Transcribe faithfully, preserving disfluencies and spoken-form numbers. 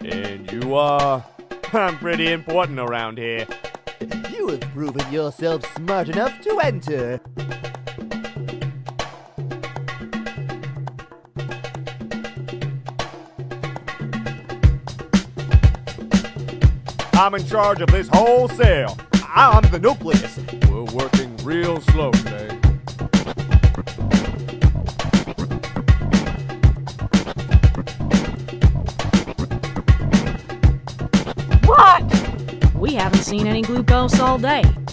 And you are... I'm pretty important around here. You have proven yourself smart enough to enter. I'm in charge of this whole cell. I'm the nucleus. We're working real slow today. What? We haven't seen any glucose all day.